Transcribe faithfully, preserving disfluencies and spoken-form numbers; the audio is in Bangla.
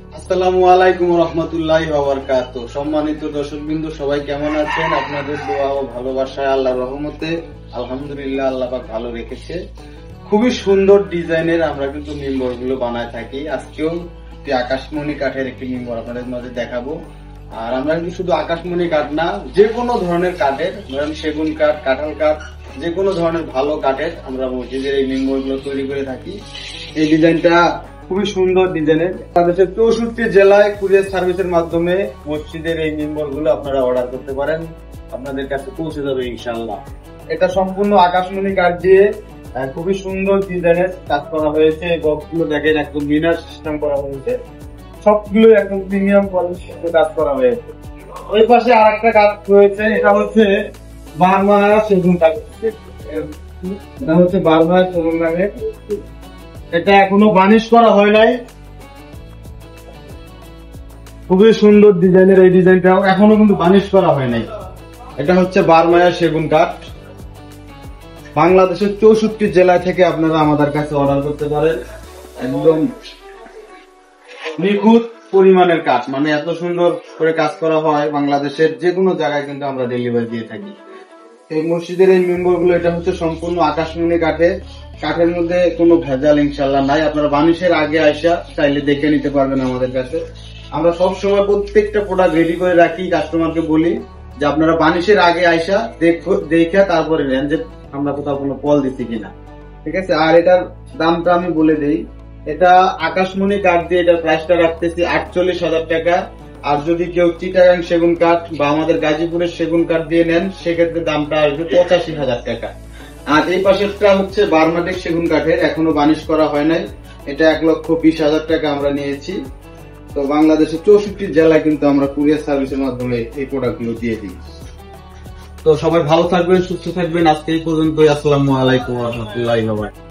আসসালামু আলাইকুম রহমতুল্লাহি ওয়া বারাকাতুহু। সম্মানিত দর্শকবৃন্দ, সবাই কেমন আছেন? আপনাদের দোয়া ও ভালোবাসায় আল্লাহর রহমতে আলহামদুলিল্লাহ আল্লাহ পাক ভালো রেখেছে। খুবই সুন্দর ডিজাইনের আমরা কিন্তু মিম্বর গুলো বানায় থাকি। আজকেও একটি আকাশমণি কাঠের একটি মিম্বর আপনাদের মাঝে দেখাবো। আর আমরা কিন্তু শুধু আকাশমণি কাঠ না, যে কোনো ধরনের কাঠের, ধরেন সেগুন কাঠ, কাঁঠাল কাঠ, যে কোনো ধরনের ভালো কাঠের আমরা মসজিদের এই মিম্বর গুলো তৈরি করে থাকি। এই ডিজাইনটা খুবই সুন্দর ডিজাইনের। বাংলাদেশের চৌষট্টি জেলায় কুরিয়ার সার্ভিসের মাধ্যমে মসজিদের এই মিম্বর গুলো আপনারা অর্ডার করতে পারেন, আপনাদের কাছে পৌঁছে যাবে ইনশাআল্লাহ। এটা সম্পূর্ণ আকাশমণি কাঠ দিয়ে খুবই সুন্দর ডিজাইনের কাজ করা হয়েছে। বক্সগুলো দেখেন একদম মিনার সিস্টেম করা হয়েছে, সবগুলো একদম প্রিমিয়াম কোয়ালিটির কাজ করা হয়েছে। ওই পাশে আর একটা কাজ রয়েছে, এটা হচ্ছে বার্মা সেগুন কাঠ। এটা হচ্ছে বার্মা সেগুন কাঠের, এটা এখনো বার্নিশ করা হয় নাই। খুবই সুন্দর ডিজাইনের এই ডিজাইনটা এখনো কিন্তু বার্নিশ করা হয় নাই। এটা হচ্ছে বার্মায়া সেগুন কাঠ। বাংলাদেশের চৌষট্টি জেলা থেকে আপনারা আমাদের কাছে অর্ডার করতে পারেন। একদম নিখুঁত পরিমাণের কাজ, মানে এত সুন্দর করে কাজ করা হয়। বাংলাদেশের যে কোনো জায়গায় কিন্তু আমরা ডেলিভারি দিয়ে থাকি। এই মসজিদের এই মিম্বর গুলো এটা হচ্ছে সম্পূর্ণ আকাশমণি কাঠের। কাঠের মধ্যে কোনো ভেজাল ইনশাল্লাহ নাই। আপনারা বানিশের আগে আইসা চাইলে দেখে নিতে পারবেন আমাদের কাছে। আমরা সব সময় প্রত্যেকটা প্রোডাক্ট রেডি করে রাখি, কাস্টমারকে বলি যে আপনারা বানিশের আগে আইসা দেখো, দেখে তারপরে নেন যে আমরা কোথাও কোনো ফল দিচ্ছি কিনা, ঠিক আছে। আর এটার দামটা আমি বলে দিই, এটা আকাশমণি কাঠ দিয়ে এটার প্রাইসটা রাখতেছি আটচল্লিশ হাজার টাকা। আর যদি কেউ চিটাগাং সেগুন কাঠ বা আমাদের গাজীপুরের সেগুন কাঠ দিয়ে নেন, সেক্ষেত্রে দামটা আসবে পঁচাশি হাজার টাকা। আর এই পাশেরটা হচ্ছে বার্মাটিক সেগুন কাঠের, এখনো বানিশ করা হয় নাই। এটা এক লক্ষ বিশ হাজার টাকা আমরা নিয়েছি। তো বাংলাদেশের চৌষট্টি জেলায় কিন্তু আমরা কুরিয়ার সার্ভিসের মাধ্যমে এই প্রোডাক্ট গুলো দিয়ে দিই। তো সবাই ভালো থাকবেন, সুস্থ থাকবেন। আজকে এই পর্যন্তই। আসসালামু আলাইকুম ওয়া রাহমাতুল্লাহি ওয়া বারাকাতুহু।